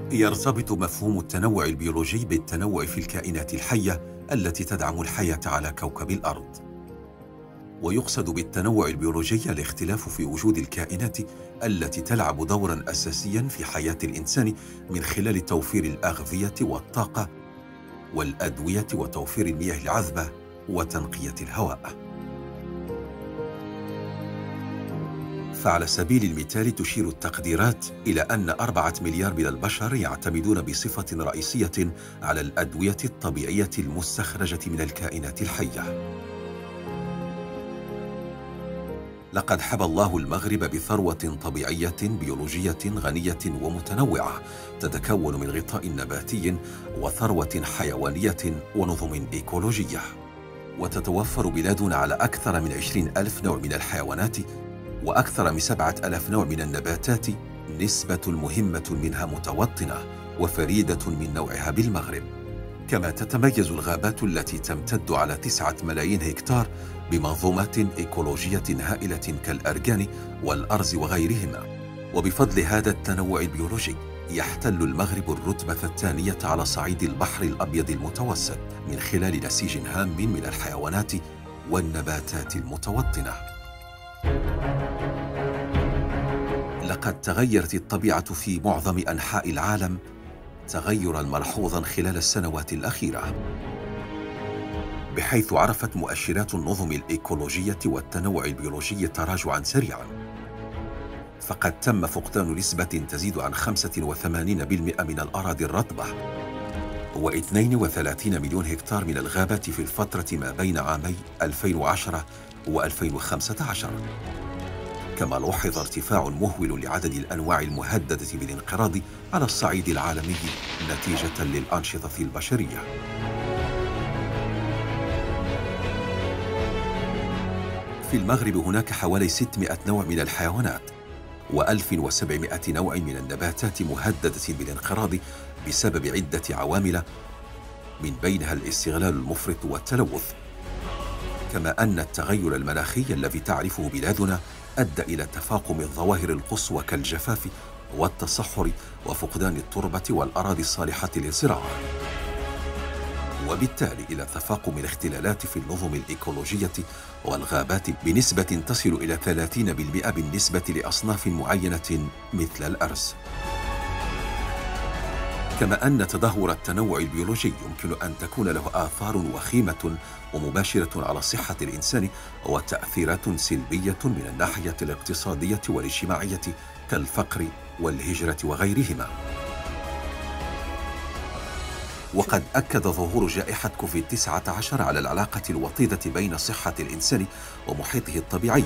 يرتبط مفهوم التنوع البيولوجي بالتنوع في الكائنات الحية التي تدعم الحياة على كوكب الأرض. ويقصد بالتنوع البيولوجي الاختلاف في وجود الكائنات التي تلعب دورا أساسيا في حياة الإنسان من خلال توفير الأغذية والطاقة والأدوية وتوفير المياه العذبة وتنقية الهواء. فعلى سبيل المثال تشير التقديرات إلى أن 4 مليار من البشر يعتمدون بصفة رئيسية على الأدوية الطبيعية المستخرجة من الكائنات الحية. لقد حبى الله المغرب بثروة طبيعية بيولوجية غنية ومتنوعة تتكون من غطاء نباتي وثروة حيوانية ونظم إيكولوجية. وتتوفر بلادنا على أكثر من 20,000 نوع من الحيوانات وأكثر من 7,000 نوع من النباتات، نسبة مهمة منها متوطنة وفريدة من نوعها بالمغرب. كما تتميز الغابات التي تمتد على 9 ملايين هكتار بمنظومات إيكولوجية هائلة كالأرجان والأرز وغيرهما. وبفضل هذا التنوع البيولوجي يحتل المغرب الرتبة الثانية على صعيد البحر الأبيض المتوسط من خلال نسيج هام من الحيوانات والنباتات المتوطنة. لقد تغيرت الطبيعة في معظم أنحاء العالم تغيراً ملحوظاً خلال السنوات الأخيرة، بحيث عرفت مؤشرات النظم الإيكولوجية والتنوع البيولوجي تراجعاً سريعاً. فقد تم فقدان نسبة تزيد عن 85% من الأراضي الرطبة و32 مليون هكتار من الغابات في الفترة ما بين عامي 2010 و2015. كما لوحظ ارتفاع مهول لعدد الأنواع المهددة بالانقراض على الصعيد العالمي نتيجة للأنشطة البشرية. في المغرب هناك حوالي 600 نوع من الحيوانات و1700 نوع من النباتات مهددة بالانقراض بسبب عدة عوامل، من بينها الاستغلال المفرط والتلوث. كما أن التغير المناخي الذي تعرفه بلادنا أدى إلى تفاقم الظواهر القصوى كالجفاف والتصحر وفقدان التربة والأراضي الصالحة للزراعة، وبالتالي إلى تفاقم الاختلالات في النظم الإيكولوجية والغابات بنسبة تصل إلى 30% بالنسبة لأصناف معينة مثل الأرز. كما أن تدهور التنوع البيولوجي يمكن أن تكون له آثار وخيمة ومباشرة على صحة الإنسان وتأثيرات سلبية من الناحية الاقتصادية والاجتماعية كالفقر والهجرة وغيرهما. وقد أكد ظهور جائحة كوفيد-19 على العلاقة الوطيدة بين صحة الإنسان ومحيطه الطبيعي،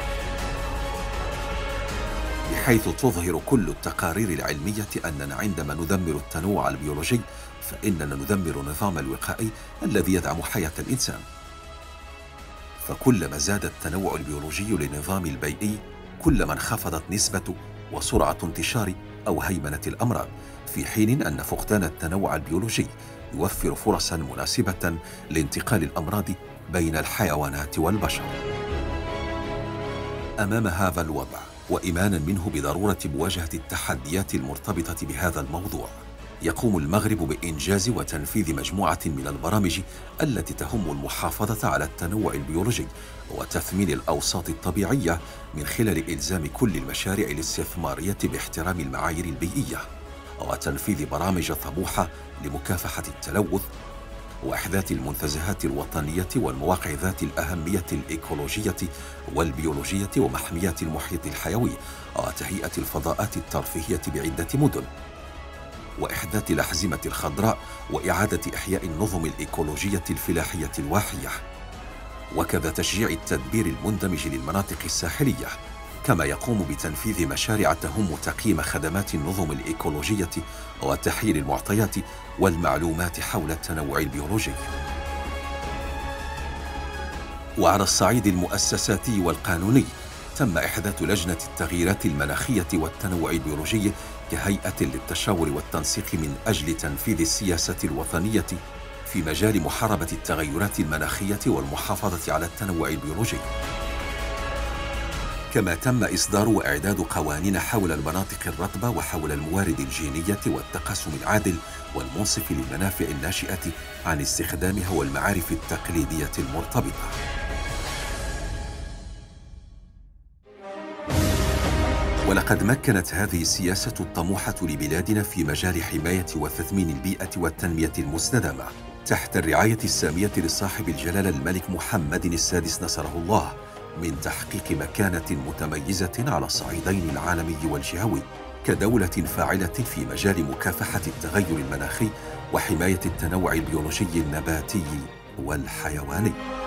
بحيث تظهر كل التقارير العلمية أننا عندما ندمر التنوع البيولوجي فإننا ندمر النظام الوقائي الذي يدعم حياة الإنسان. فكلما زاد التنوع البيولوجي للنظام البيئي كلما انخفضت نسبة وسرعة انتشار أو هيمنة الأمراض، في حين أن فقدان التنوع البيولوجي يوفر فرصا مناسبة لانتقال الأمراض بين الحيوانات والبشر. أمام هذا الوضع وإيمانا منه بضرورة مواجهة التحديات المرتبطة بهذا الموضوع، يقوم المغرب بإنجاز وتنفيذ مجموعة من البرامج التي تهم المحافظة على التنوع البيولوجي وتثمين الأوساط الطبيعية من خلال إلزام كل المشاريع الاستثمارية باحترام المعايير البيئية، وتنفيذ برامج طموحة لمكافحة التلوث، وإحداث المنتزهات الوطنية والمواقع ذات الأهمية الإيكولوجية والبيولوجية ومحميات المحيط الحيوي، وتهيئة الفضاءات الترفيهية بعدة مدن، وإحداث الأحزمة الخضراء وإعادة إحياء النظم الإيكولوجية الفلاحية الواحية، وكذا تشجيع التدبير المندمج للمناطق الساحلية. كما يقوم بتنفيذ مشاريع تهم تقييم خدمات النظم الإيكولوجية وتحليل المعطيات والمعلومات حول التنوع البيولوجي. وعلى الصعيد المؤسساتي والقانوني تم إحداث لجنة التغييرات المناخية والتنوع البيولوجي كهيئة للتشاور والتنسيق من أجل تنفيذ السياسة الوطنية في مجال محاربة التغيرات المناخية والمحافظة على التنوع البيولوجي. كما تم إصدار وإعداد قوانين حول المناطق الرطبة وحول الموارد الجينية والتقاسم العادل والمنصف للمنافع الناشئة عن استخدامها والمعارف التقليدية المرتبطة. ولقد مكنت هذه السياسة الطموحة لبلادنا في مجال حماية وتثمين البيئة والتنمية المستدامة تحت الرعاية السامية لصاحب الجلالة الملك محمد السادس نصره الله من تحقيق مكانة متميزة على الصعيدين العالمي والجهوي كدولة فاعلة في مجال مكافحة التغير المناخي وحماية التنوع البيولوجي النباتي والحيواني.